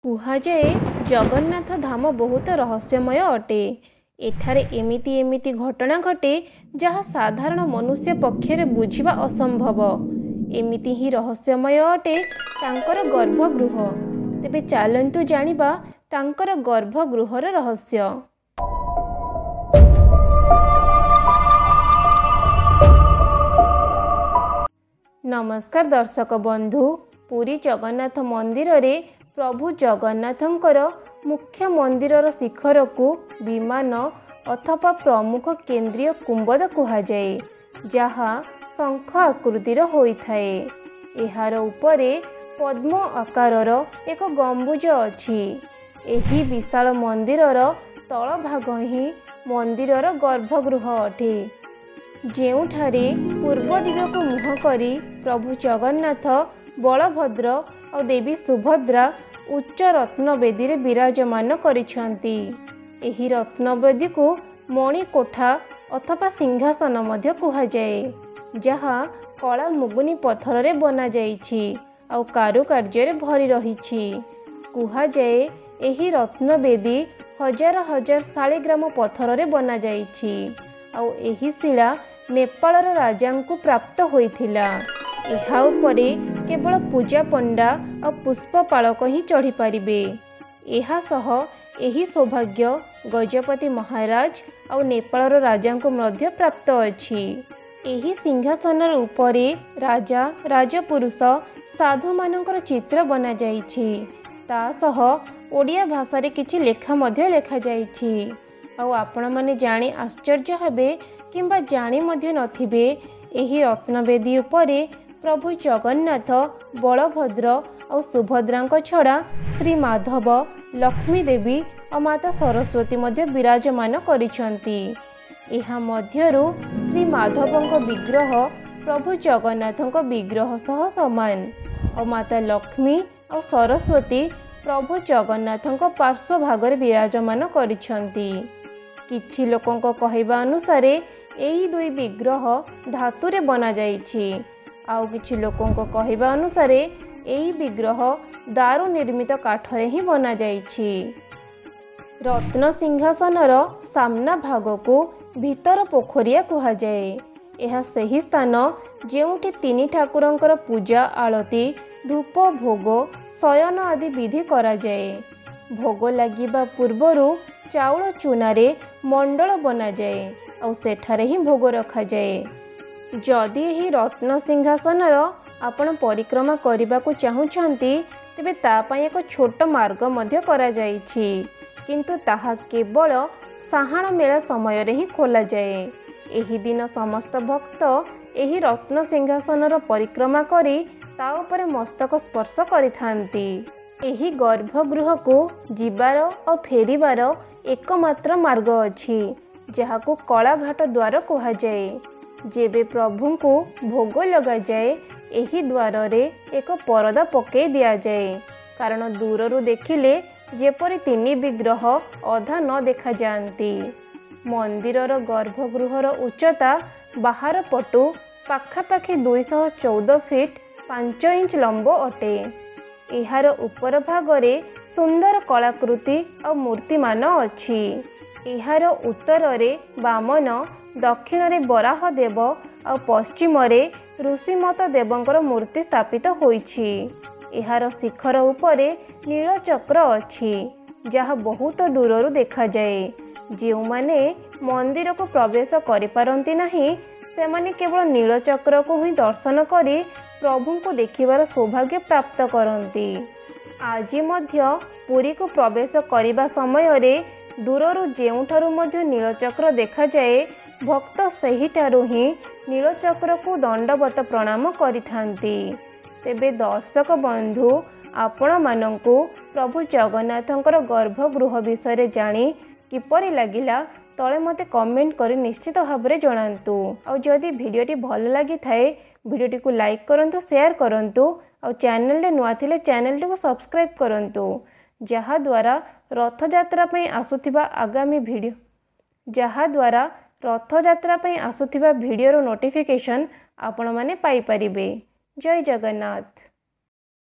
कुहाଯାए जगन्नाथ धाम बहुत रहस्यमय अटे। एठारे एमिति एमिति घटना घटे जहाँ साधारण मनुष्य पक्षरे बुझिबा असंभव। एमिति ही रहस्यमय अटे तांकर गर्भगृह। तेबे चालंतु जानिबा तांकर गर्भगृहर रहस्य। नमस्कार दर्शक बंधु, पुरी जगन्नाथ मंदिर रे प्रभु जगन्नाथंकर मुख्य मंदिरर शिखर को विमान अथवा प्रमुख केंद्रीय कुंबद कुहाଯାଏ, जहाँ शंख आकृतिर होइथाए। एहार उपरे पद्म आकारर एक गंबुज अछि। एही विशाल मंदिरर तल भाग ही मंदिरर गर्भगृह अटे, जेउठारे पूर्व दिग को मुह करी प्रभु जगन्नाथ, बलभद्र और देवी सुभद्रा उच्च रत्नवेदी रे विराजमान करिछंती। एही रत्नवेदी को मणिकोठा अथवा सिंहासन मध्य कुहाଯାଏ, जहाँ कला मुगुनी पत्थर रे बना जाइछि और कारुकार्य रे भरी रहिछि। कुहाଯାଏ एही रत्नवेदी हजार हजार शालिग्राम पत्थर रे बना जाइछि और एही शिला नेपालर राजांकु प्राप्त होइथिला। एहा उपरे केवल पूजा पंडा और पुष्पपालक ही चढ़ी पारिबे। एहा सह एही सौभाग्य गजपति महाराज और नेपालर राजांकु मध्य प्राप्त अछि। एही सिंहासनर उपरे राजा राजपुरुष साधु मानकर चित्र बना जाइछि। ता सह ओडिया भाषा रे किछि लेखा मध्य लेखा जाइछि। आउ आपण माने जानी आश्चर्य हेबे किंबा जानी मध्य नथिबे, एही रत्नवेदी उपरे प्रभु जगन्नाथ, बलभद्र और सुभद्रांक छड़ा श्री माधव, लक्ष्मी देवी और माता सरस्वती मध्य विराजमान करिछंती। एहा मध्यरु श्री माधवंक विग्रह प्रभु जगन्नाथंक विग्रह सह समान और माता लक्ष्मी और सरस्वती प्रभु जगन्नाथंक पार्श्व भागरे विराजमान करिछंती। किछि लोकंक कहैबा अनुसारे एही दुई विग्रह धातुरे बना जाइछि। आउ किछि लोकंक कहैबा अनुसारे एही विग्रह दारु निर्मित काठरे ही बना जाइछि। रत्न सिंहासनर सामना भाग को भीतर पोखरिया कुहाଯାଏ। एहा सही स्थान जेउठी तीनी ठाकुरंकर पूजा, आळती, धूप, भोग, शयन आदि विधि करा जाए। भोग लागिबा पूर्वरु चाउल चूनारे मंडल बना जाए और सेठारे ही भोग रखा जाए। जदि एही रत्न सिंहासनर आपण परिक्रमा करने को चाहूछंती, तेबे ता पई एक छोट मार्ग मध्य करा जाइछि, किंतु ताहा केवल साहाण मेला समय रे ही खोला जाए। एही दिन समस्त भक्त एही रत्न सिंहासनर परिक्रमा करी ता उपरे मस्तक स्पर्श करिथांती। एही गर्भगृह को जीवार और फेरिबार एकमात्र मार्ग अछि, जहाको कलाघाट द्वार कुहाଯାए। जेबे प्रभु को भोग लगा जाए, एही द्वार रे एक परदा पकई दिया जाए, कारण दूररू देखिले जेपरि तीनी विग्रह अधा न देखा जाती। मंदिरर गर्भगृहर उच्चता बाहर पटु पाखापाखि 214 फीट 5 इंच लंब अटे। एहार उपर भागरे सुंदर कलाकृति और मूर्तिमान अछि। एहार उत्तर रे वामन, दक्षिण रे बराह देव और पश्चिम रे ऋषिमत देवंकर मूर्ति स्थापित होइछि। एहार शिखर उपरे नीलचक्र अछि, जहा बहुत दूररू देखा जाए। जेउ माने मंदिर को प्रवेश करि पारंती नाही, सेमाने केवल नीलचक्र को ही दर्शन करी प्रभु को देखिबार सौभाग्य प्राप्त करती। आज मध्य पुरी को प्रवेश करिबा समय रे दूररू जेउठारू मध्य नीलचक्र देखा जाए, भक्त सेहिठारू ही नीलचक्र को दंडवत प्रणाम करिथांती। तेबे दर्शक बंधु, आपण मानंकु प्रभु जगन्नाथंकर गर्भगृह विषय जानी किपरि लागिला तले मते कमेंट करी निश्चित भाव में जणांतु। और जदि भिडियोटी भल लगी थाए, भिडियोटी को लाइक करंतु, शेयर करंतु और चैनल रे नुआ थिले चैनल को सब्सक्राइब करंतु, जहा द्वारा रथयात्रा पई आसुथिबा आगामी भिडियो रो नोटिफिकेशन आपण माने पाई परिबे। जय जगन्नाथ।